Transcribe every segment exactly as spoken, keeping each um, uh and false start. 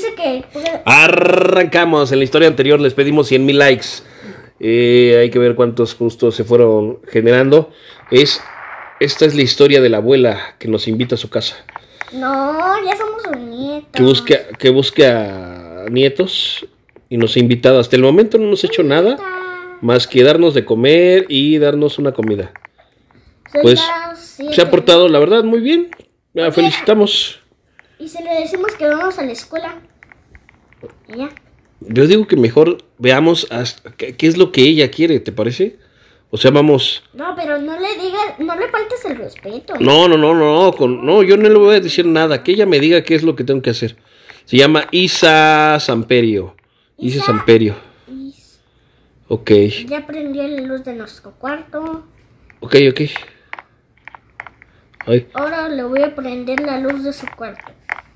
dice que... Arrancamos. En la historia anterior les pedimos cien mil likes. Eh, hay que ver cuántos justos se fueron generando. Es, esta es la historia de la abuela que nos invita a su casa. No, ya somos sus nietos. Que busque, que busque a nietos y nos ha invitado. Hasta el momento no nos ha hecho nada más que darnos de comer y darnos una comida. Pues se ha portado, la verdad, muy bien. La felicitamos. Y si le decimos que vamos a la escuela. Y ya. Yo digo que mejor veamos hasta qué, qué es lo que ella quiere, ¿te parece? O sea, vamos... No, pero no le digas, no le faltes el respeto. No, no, no, no, con, no, yo no le voy a decir nada. Que ella me diga qué es lo que tengo que hacer. Se llama Isa Samperio. Isa, Isa Samperio. Is... Ok. Ya prendió la luz de nuestro cuarto. Ok, ok. Ay. Ahora le voy a prender la luz de su cuarto.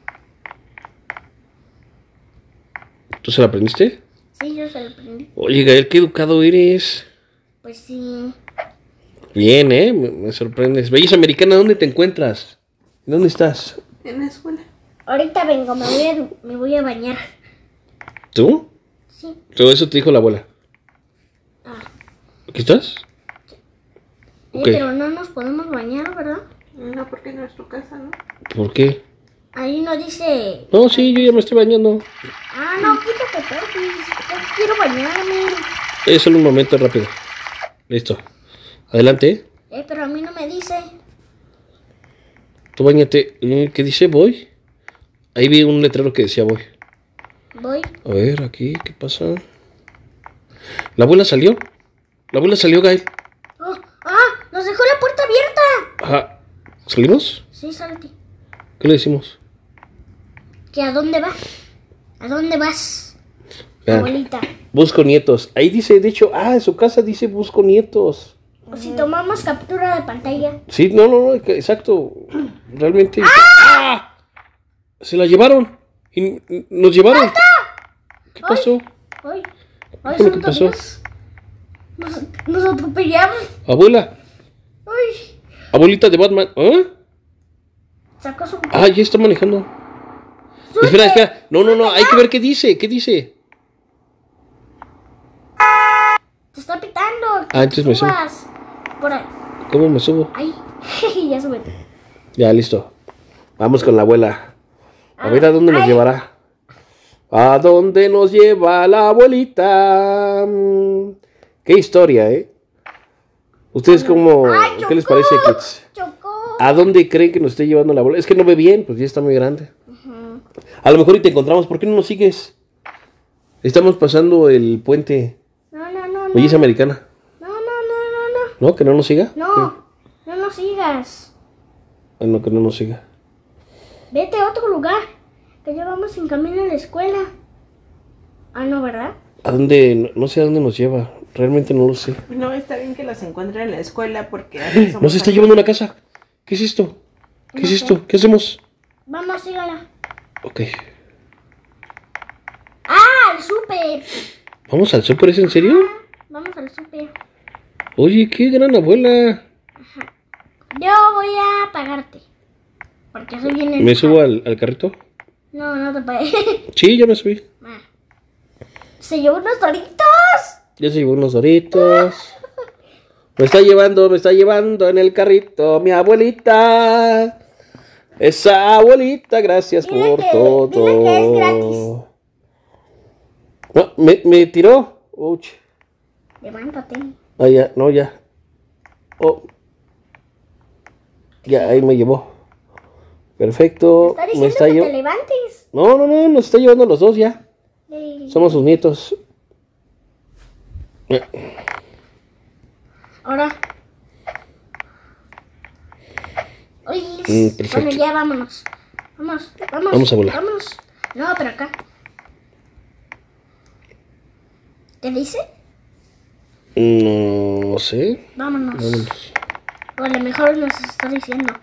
¿Tú se la prendiste? Sí, yo se la prendí. Oye, Gael, qué educado eres. Pues sí. Bien, ¿eh? Me, me sorprendes. Belleza Americana, ¿dónde te encuentras? ¿Dónde estás? En la escuela. Ahorita vengo, me voy a, me voy a bañar. ¿Tú? Sí. Todo eso te dijo la abuela. Ah. ¿Aquí estás? Sí. Eh, okay. Pero no nos podemos bañar, ¿verdad? No, porque es nuestra casa, ¿no? ¿Por qué? Ahí no dice... No, sí, yo ya me estoy bañando. Ah, no, quítate, porfis. Yo quiero bañarme. Eh, solo un momento, rápido. Listo. Adelante. Eh, pero a mí no me dice. Tú bañate. ¿Qué dice? ¿Voy? Ahí vi un letrero que decía voy. Voy. A ver, aquí, ¿qué pasa? ¿La abuela salió? ¿La abuela salió, Gael? Oh, ¡ah! ¡Nos dejó la puerta abierta! Ajá. ¿Salimos? Sí, salte. ¿Qué le decimos? ¿Que a dónde va? ¿A dónde vas? Vean, abuelita. Busco nietos. Ahí dice, de hecho, ah, en su casa dice busco nietos. O si tomamos captura de pantalla. Sí, no, no, no, exacto. Realmente. ¡Ah! ¡Ah! Se la llevaron. Y nos llevaron. ¡Alta! ¿Qué pasó? Ay, ¿Qué fue lo que pasó? Nos, nos atropellaron. Abuela. Ay. Abuelita de Batman. ¿Ah? Sacó su... Ah, ya está manejando. ¡Suerte! Espera, espera. No, no, no. Hay que ver qué dice. ¿Qué dice? Te está pitando. Ah, entonces me subo. Por ahí. ¿Cómo me subo? Ahí. Ya súbete. Ya, listo. Vamos con la abuela. A ver a dónde nos Ay. llevará. ¿A dónde nos lleva la abuelita? Qué historia, ¿eh? ¿Ustedes cómo... Ay, ¿Qué les parece, kids? Chocó. ¿A dónde creen que nos esté llevando la abuela? Es que no ve bien, pues ya está muy grande. Uh-huh. A lo mejor y te encontramos. ¿Por qué no nos sigues? Estamos pasando el puente. No, no, no, no. Belleza Americana. No, no, no, no, no. ¿No? ¿Que no nos siga? No, ¿qué? No nos sigas. Bueno, que no nos siga. Vete a otro lugar. Que ya vamos en camino a la escuela. Ah, no, ¿verdad? ¿A dónde? No sé a dónde nos lleva. Realmente no lo sé. No, está bien que los encuentre en la escuela porque... Nos está llevando a una casa. ¿Qué es esto? ¿Qué no es sé. esto? ¿Qué hacemos? Vamos, sígala. Ok. ¡Ah, al súper! ¿Vamos al súper? ¿Es en serio? Ah, vamos al súper. Oye, qué gran abuela. Ajá. Yo voy a pagarte. Porque soy bien enojada. ¿Me subo al, al carrito? No, no te pagué. Sí, ya me subí. Ah. Se llevó unos doritos. Ya se llevó unos doritos. Me está llevando, me está llevando en el carrito mi abuelita. Esa abuelita, gracias Dile por que- todo. dile que es gratis. No, me, me tiró. Uch. Levántate. Ah, ya, no, ya. Oh. Ya, ahí me llevó. Perfecto. Está Me diciendo está que llev- te levantes. No, no, no, nos está llevando los dos ya. Ey. Somos sus nietos. Ahora. Oye, Mm, perfecto. bueno, ya vámonos. Vamos, vamos. Vamos a volar. Vámonos. No, pero acá. ¿Qué dice? No sé. Vámonos. Vámonos. O a lo mejor nos está diciendo.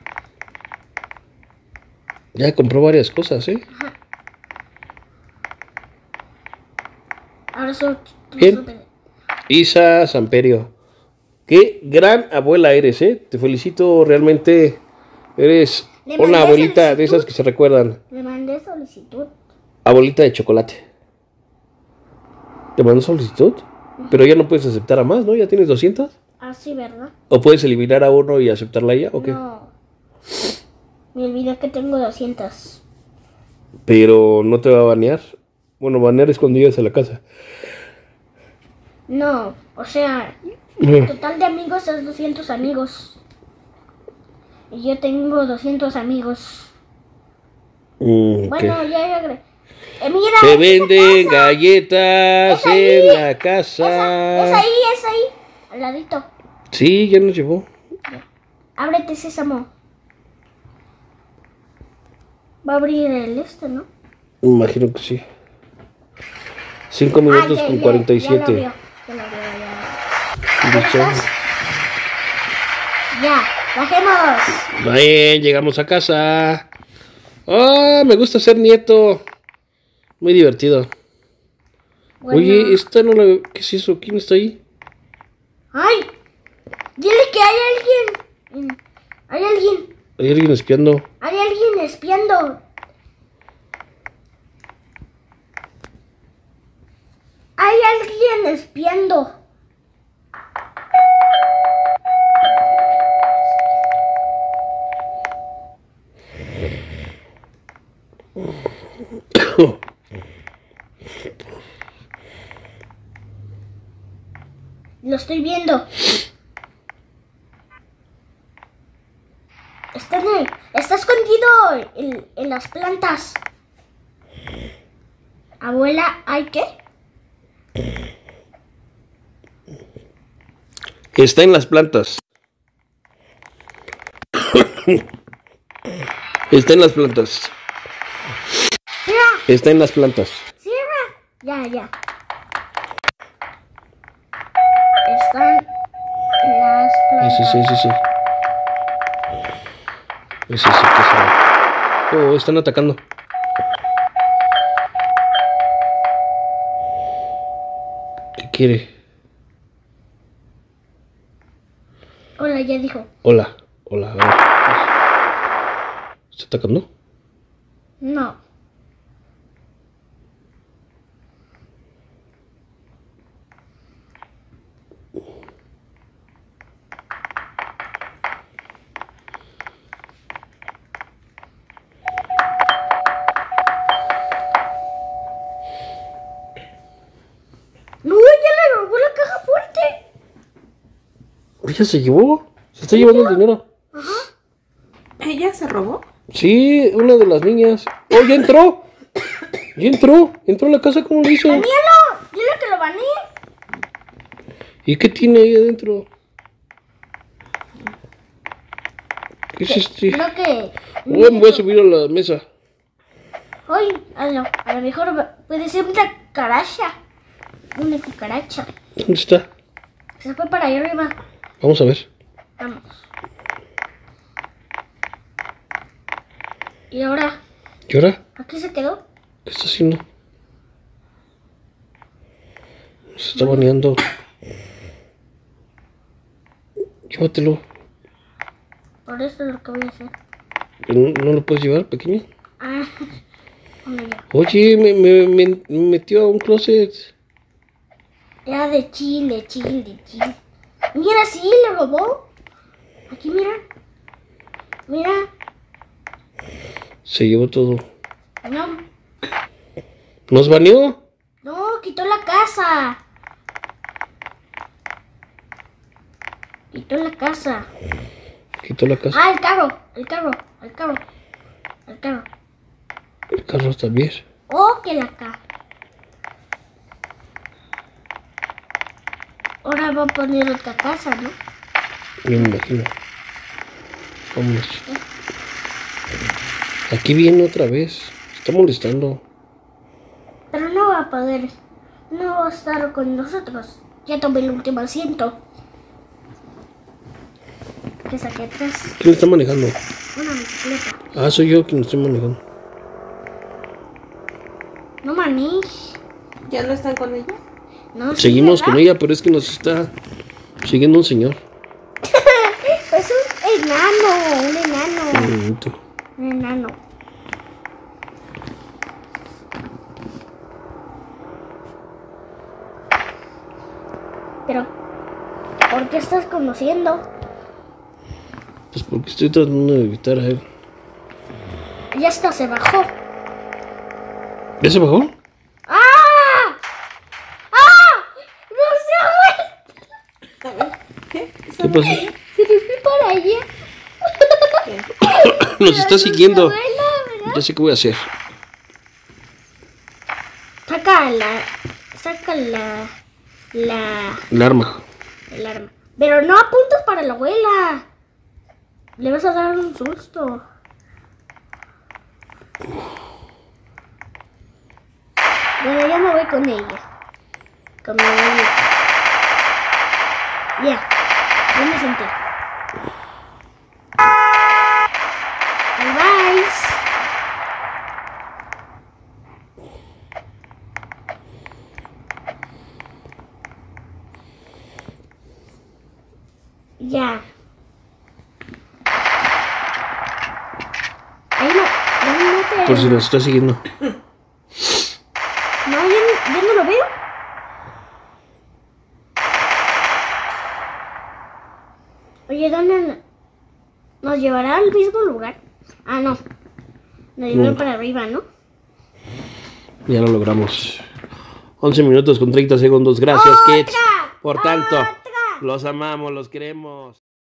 Ya compró varias cosas, ¿eh? Ajá. Ahora soy. Bien. Isa Samperio. Qué gran abuela eres, ¿eh? Te felicito, realmente eres Le una mandé abuelita solicitud. de esas que se recuerdan. Le mandé solicitud. Abuelita de chocolate. ¿Te mandó solicitud? Pero ya no puedes aceptar a más, ¿no? ¿Ya tienes doscientos? Ah, sí, ¿verdad? ¿O puedes eliminar a uno y aceptarla a ella? ¿O qué? No. Me olvidé que tengo doscientos. Pero no te va a banear. Bueno, banear es cuando llegas a la casa. No, o sea, el total de amigos es doscientos amigos. Y yo tengo doscientos amigos. Mm, Bueno, ¿qué? ya, ya. agre- Eh, mira, Se es venden esa casa. galletas Es ahí. en la Esa, casa. es ahí, es ahí. Al ladito. Sí, ya nos llevó. Ábrete, Sésamo. Va a abrir el este, ¿no? Imagino que sí. Cinco minutos Ah, ya, con ya, cuarenta y ya lo siete. abrió, ya lo abrió, ya. ¿Cómo Listo. estás? Ya, bajemos. Bien, llegamos a casa. Ah, me gusta ser nieto. Muy divertido. Bueno. Oye, esta no la... ¿Qué es eso? ¿Quién está ahí? ¡Ay! Dile que hay alguien. Hay alguien. Hay alguien espiando. Hay alguien espiando. Hay alguien espiando. Lo estoy viendo. Está, en el- está escondido en, en las plantas. Abuela, ¿hay qué? Está en las plantas. Está en las plantas. Cierra, Está en las plantas. cierra. Ya, ya. Están las plantas. Sí, sí, sí, sí. Ese sí que será. Oh, están atacando. ¿Qué quiere? Hola, ya dijo. Hola, hola. A ver. ¿Está atacando? No. No, ya le robó la caja fuerte. Ella se llevó. Se está llevando el dinero. ¿Ella se robó? Sí, una de las niñas. ¡Oh, ya entró! Ya entró. Entró a la casa, ¿cómo lo hizo? ¡Baníalo! Dile que lo baneé. ¿Y qué tiene ahí adentro? ¿Qué es este? Creo que... Oh, me voy a subir a la mesa. Ay, a lo, a lo mejor va- puede ser una cucaracha. Una cucaracha. ¿Dónde está? Se fue para allá arriba. Vamos a ver. Vamos. Y ahora, ¿Y ahora? ¿aquí se quedó? ¿Qué está haciendo? Se está baneando. Llévatelo. Por eso es lo que voy a hacer. ¿No, no lo puedes llevar, pequeño? Ah, bueno, ya. Oye, me, me, me metió a un closet. Era de Chile, Chile, Chile. Mira, sí, le robó. Aquí, mira. Mira. Se llevó todo. No, ¿Nos baneó? no, quitó la casa. Quitó la casa. Quitó la casa. Ah, el carro, el carro, el carro, el carro. El carro también. Oh, que la ca. Ahora va a poner otra casa, ¿no? Yo me imagino. Vámonos. Aquí viene otra vez. Está molestando. Pero no va a poder. No va a estar con nosotros. Ya tomé el último asiento. Que saqué atrás. ¿Quién está manejando? Una bicicleta. Ah, soy yo quien estoy manejando. No maní. ¿Ya no están con ella? No, sí, Seguimos con ¿verdad? ella, pero es que nos está siguiendo un señor. Es un enano, un enano. Un momento. Un enano. Pero, ¿por qué estás conduciendo? Pues porque estoy tratando de evitar a él. Ya está, se bajó. ¿Ya se bajó? ¡Ah! ¡Ah! ¡No se ha A ver, ¿qué? ¿Qué pasó? Se me fue para allá. Nos está siguiendo. Abuela, ¿verdad? Ya sé qué voy a hacer. Saca la... Saca la... La... El arma. El arma. Pero no apuntes para la abuela. Le vas a dar un susto. Bueno, yo me voy con ella. Con mi abuelita. Ya. Ya me senté. Bye bye. Ya. Ahí no, ahí no te... Por si nos está siguiendo. No, yo, no- yo no lo veo. Oye, ¿dónde nos llevará al mismo lugar? Ah, no. Nos llevará No. para arriba, ¿no? Ya lo logramos. once minutos con treinta segundos. Gracias, kids. Por tanto, ¡Otra! los amamos, los queremos.